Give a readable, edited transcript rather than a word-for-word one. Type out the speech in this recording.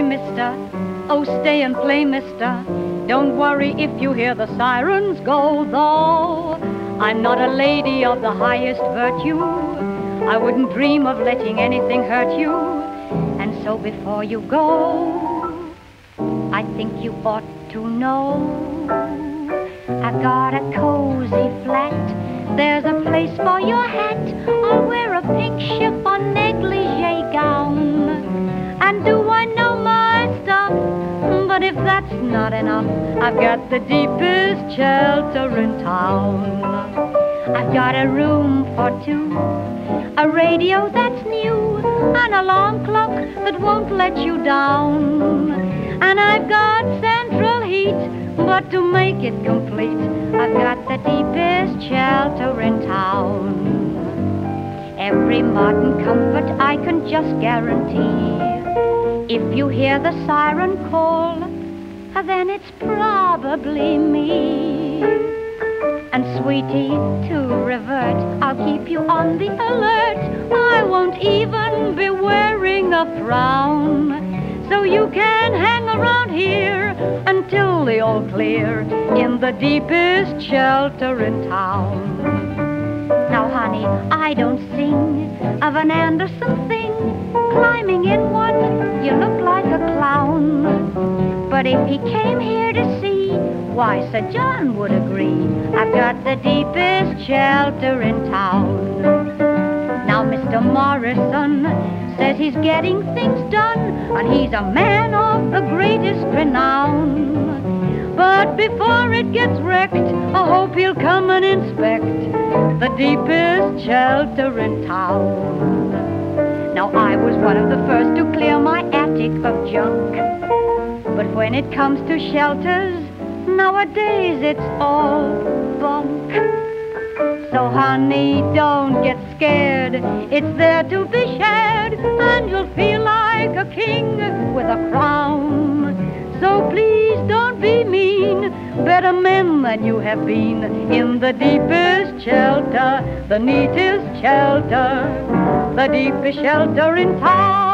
mister. Oh, stay and play, mister. Don't worry if you hear the sirens go, though I'm not a lady of the highest virtue. I wouldn't dream of letting anything hurt you. And so before you go, I think you ought to know I've got a cozy flat. There's a place for your hat. I'll wear a pink chiffon negligee gown. And do I know my stuff? But if that's not enough, I've got the deepest shelter in town. I've got a room for two, a radio that's new, an alarm clock that won't let you down. And I've got central heat, but to make it complete, I've got the deepest shelter in town. Every modern comfort I can just guarantee. If you hear the siren call, then it's probably me. And sweetie, to revert, I'll keep you on the alert. I won't even be wearing a frown. So you can hang around here until the all clear in the deepest shelter in town. Now, honey, I don't sing of an Anderson thing. Climbing in one, you look like a clown. But if he came here to see, why, Sir John would agree, I've got the deepest shelter in town. Now, Mr. Morrison says he's getting things done, and he's a man of the greatest renown. But before it gets wrecked, I hope he'll come and inspect the deepest shelter in town. Now, I was one of the first to clear my attic of junk. But when it comes to shelters, nowadays it's all bunk. So, honey, don't get scared. It's there to be shared, and you'll feel like a king with a crown. So please don't be mean. Better men than you have been in the deepest shelter, the neatest shelter, the deepest shelter in town.